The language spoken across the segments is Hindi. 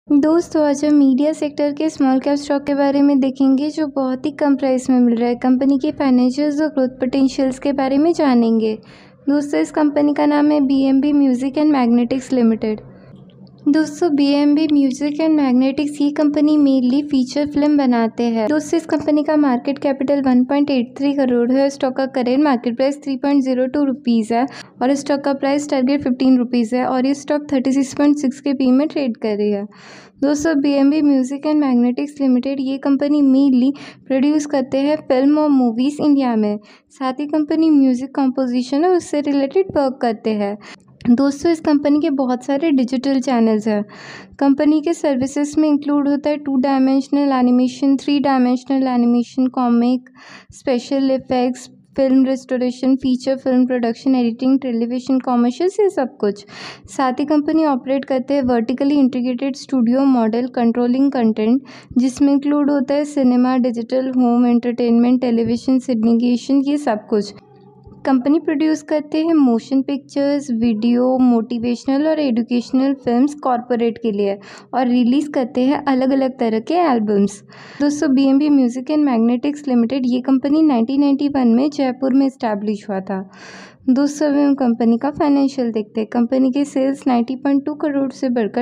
दोस्तों आज हम मीडिया सेक्टर के स्मॉल कैप स्टॉक के बारे में देखेंगे जो बहुत ही कम प्राइस में मिल रहा है। कंपनी के फाइनेंशियल्स और ग्रोथ पोटेंशियल्स के बारे में जानेंगे। दोस्तों इस कंपनी का नाम है BMB music and magnetics limited. दोस्तों बीएमबी म्यूजिक एंड मैग्नेटिक्स ये कंपनी मेनली फीचर फिल्म बनाते हैं। दोस्तों इस कंपनी का मार्केट कैपिटल 1.83 करोड़ है। स्टॉक का करेंट मार्केट प्राइस 3.02 रुपीज़ है और स्टॉक का प्राइस टारगेट 15 रुपीज़ है और ये स्टॉक 36.6 के पी में ट्रेड कर रही है। दोस्तों BMB music and magnetics limited ये कंपनी मेनली प्रोड्यूस करते हैं फिल्म और मूवीज़ इंडिया में। साथ ही कंपनी म्यूज़िक कंपोजिशन और उससे रिलेटेड वर्क करते हैं। दोस्तों इस कंपनी के बहुत सारे डिजिटल चैनल्स हैं। कंपनी के सर्विसेज में इंक्लूड होता है 2 dimensional animation, 3 dimensional animation, comic, special effects, film restoration, feature film production, editing, television commercials, ये सब कुछ। साथ ही कंपनी ऑपरेट करते हैं vertically integrated studio model controlling content, जिसमें इंक्लूड होता है cinema, digital, home entertainment, television, syndication, ये सब कुछ। कंपनी प्रोड्यूस करते हैं मोशन पिक्चर्स, वीडियो, मोटिवेशनल और एजुकेशनल फिल्म्स कॉरपोरेट के लिए और रिलीज़ करते हैं अलग अलग तरह के एल्बम्स। दोस्तों BMB music and magnetics limited ये कंपनी 1991 में जयपुर में इस्टेब्लिश हुआ था। दोस्तों अभी हम कंपनी का फाइनेंशियल देखते हैं। कंपनी के सेल्स 90.2 करोड़ से बढ़कर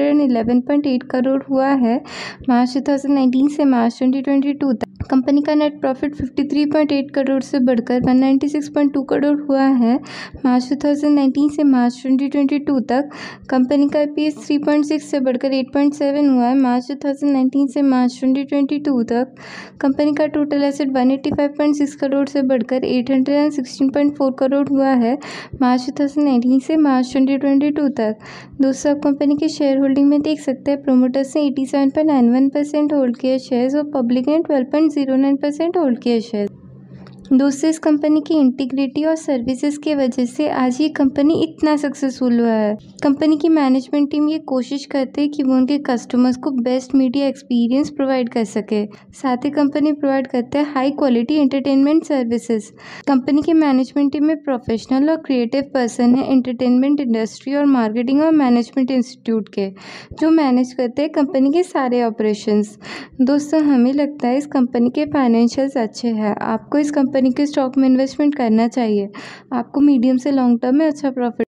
211.8 करोड़ हुआ है मार्च 2019 से मार्च 2022 तक। कंपनी का नेट प्रॉफिट 53.8 करोड़ से बढ़कर 196.2 करोड़ हुआ है मार्च 2019 से मार्च 2022 तक। कंपनी का ईपीएस 3.6 से बढ़कर 8.7 हुआ है मार्च 2019 से मार्च 2022 तक। कंपनी का टोटल एसेट 185.6 करोड़ से बढ़कर 816.4 करोड़ हुआ है मार्च 2019 से मार्च 2022 तक। दोस्तों आप कंपनी के शेयर होल्डिंग में देख सकते हैं प्रोमोटर्स ने 87.91% होल्ड किया शेयर्स और पब्लिक ने 12.09% होल्ड किया शेयर। दोस्तों इस कंपनी की इंटीग्रिटी और सर्विसेज की वजह से आज ये कंपनी इतना सक्सेसफुल हुआ है। कंपनी की मैनेजमेंट टीम ये कोशिश करते हैं कि वो उनके कस्टमर्स को बेस्ट मीडिया एक्सपीरियंस प्रोवाइड कर सके। साथ ही कंपनी प्रोवाइड करते हैं high quality entertainment services. Company की मैनेजमेंट टीम में प्रोफेशनल और क्रिएटिव पर्सन है एंटरटेनमेंट इंडस्ट्री और मार्केटिंग और मैनेजमेंट इंस्टीट्यूट के, जो मैनेज करते हैं कंपनी के सारे ऑपरेशंस। दोस्तों हमें लगता है इस कंपनी के फाइनेंशियल्स अच्छे हैं। आपको इस कंपनी के स्टॉक में इन्वेस्टमेंट करना चाहिए। आपको मीडियम से लॉन्ग टर्म में अच्छा प्रॉफिट